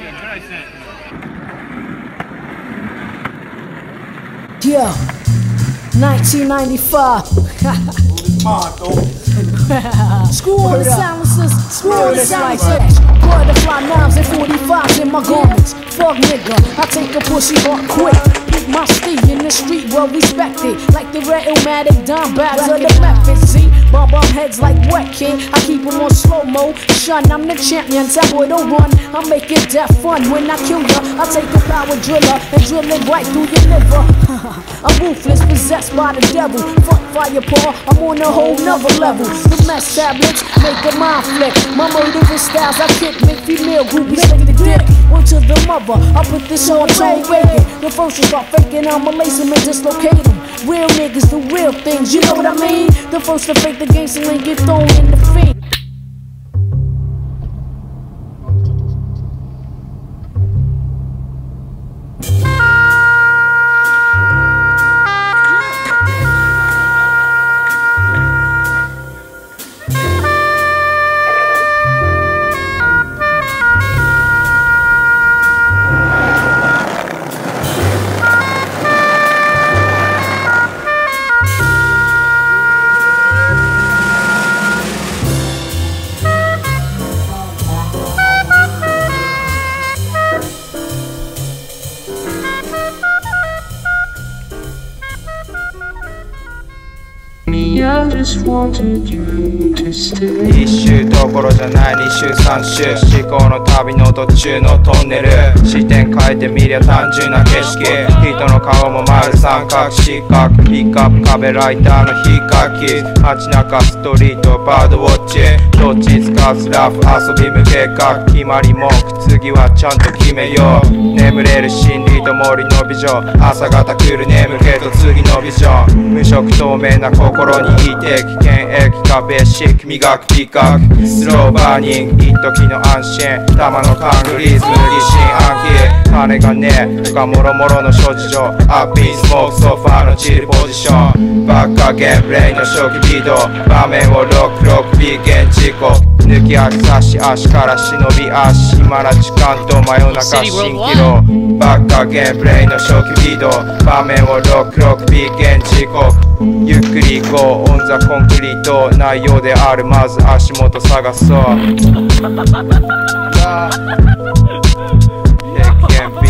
Yeah, 1995. Screw all the silencers, screw all the silencers. Butterfly knives and 45s in my garments. Fuck nigga, I take a pussy hard quick. My steed in the street, well respected. Like the red Illmatic dime bags of the method. See, bomb heads like wet kid. I keep them on slow mo. Shun, I'm the champion, tell boy don't run. I make it death fun when I kill ya. I take a power driller and drill it right through your liver. I'm ruthless, possessed by the devil. Fuck fire paw, I'm on a whole nother level. The mess tablets make a mind flick. My murderous styles, I kick, make female groupies lick the dick. One to the mother, I put this on Joe Reagan. The first is start faking, I'ma lace him and dislocate him. Real niggas do real things, you know what I mean? The first to fake the gangster and get thrown in the fiend. 一周どころじゃない二周三周思考の旅の途中のトンネル視点変えてみりゃ単純な景色人の顔も丸三角四角ピックアップ壁ライターのひかき街中ストリートバードウォッチどっち使うスラフ遊び無計画決まり文句次はちゃんと決めよう眠れる心理と森の美女朝方来る眠気と次のビジョン無色透明な心にいて危険液化ベーシック磨くピカクスローバーニング一時の安心玉のカングリズム疑心暗鬼金がねえ他もろもろの諸事情アッピースモークソファーのチルポジションバッカーゲームプレイの初期ビード場面をロックロックビーゲン事故抜き足差し足から忍び足暇な時間と真夜中蜃気楼バッカーゲームプレイの初期ビード場面をロックロックビーゲン時刻ゆっくり行こうオンザコンクリート内容であるまず足元探そう